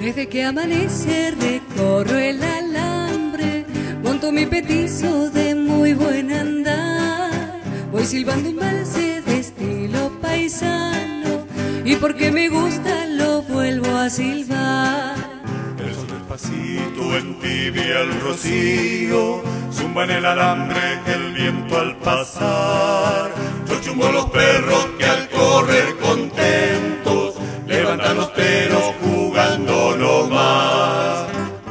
Desde que amanece recorro el alambre, monto mi petizo de muy buen andar. Voy silbando un valse de estilo paisano y porque me gusta lo vuelvo a silbar. El sol despacito entibia el rocío, zumba en el alambre el viento al pasar. Yo chumbo los perros que al correr contentos levantan los pelos jugando nomás.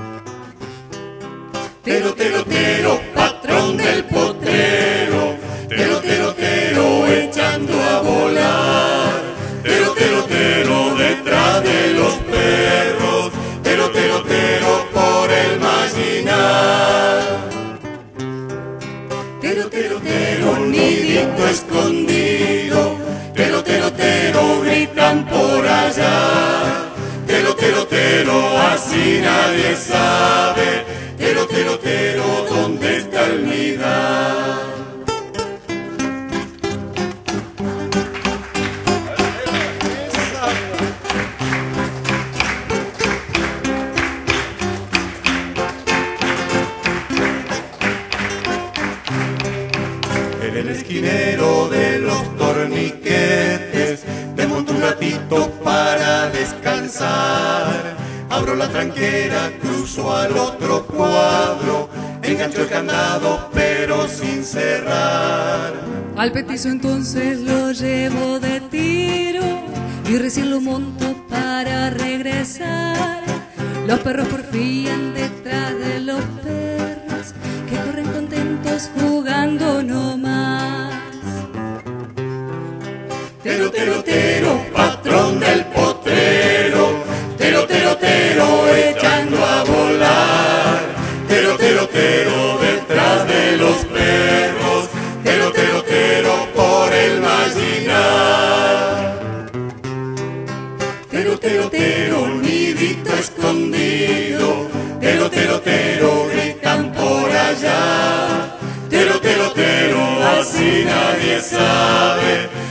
Tero, tero, tero, patrón del potrero, tero, tero, tero, echando a volar. Tero, tero, tero, detrás de los perros, tero, tero, tero, por el marginal. Tero, tero, tero, nidito escondido, tero, tero, tero, gritan por allá. Tero, tero, tero, así nadie sabe, tero, tero, tero, ¿dónde está el nidal? En el esquinero de los torniquetes me monto un ratito para descansar. Abro la tranquera, cruzo al otro cuadro, engancho el candado pero sin cerrar. Al petizo entonces lo llevo de tiro y recién lo monto para regresar. Los perros porfían detrás de los perros que corren contentos jugando nomás. Tero, tero, tero, patrón del potrero, tero, tero, tero, echando a volar. Tero, tero, tero, detrás de los perros, tero, tero, tero, por el marginal. Tero, tero, tero, nidito escondido, tero, tero, tero, gritan por allá. Tero, tero, tero, así nadie sabe,